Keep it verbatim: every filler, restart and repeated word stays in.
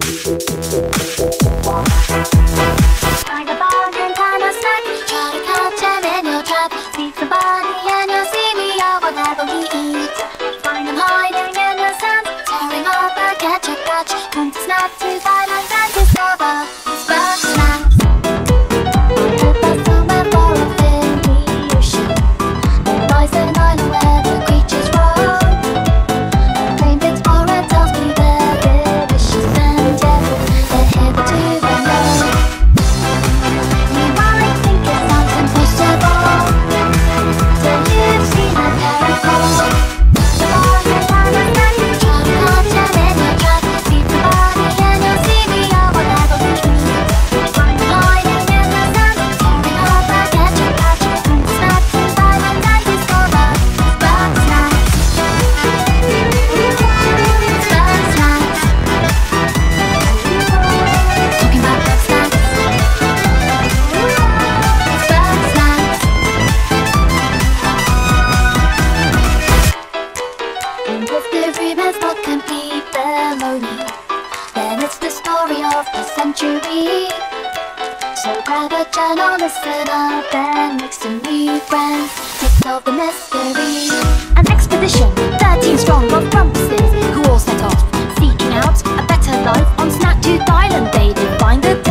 Find a bargain kind of snack, try to catch them in your trap. See somebody and you'll see me or whatever we eat. Find them hiding in the sand, tearing up a catch a catch. Come to snap to silence and discover it's Bugsnax. Head for somewhere far off in the ocean. There lies an island where the creatures roam. Named explorer tells me they're delicious and yeah, they're here to the known. You might think it sounds impossible till you've seen a miracle. The bargain kind of snack, try to catch them in your trap. See somebody and you'll see me or whatever we eat. Find them hiding in the sand, tearing up a catch a catch. Come to snap to silence and discover it's Bugsnax. It's Bugsnax. Talking about Bugsnax. It's Bugsnax. In history there's not complete harmony, then it's the story of the century. So grab a channel, listen up and make some new friends to solve the mystery. An expedition, thirteen strong of grumpuses, who all set off seeking out a better life on Snack Tooth Island. They did find the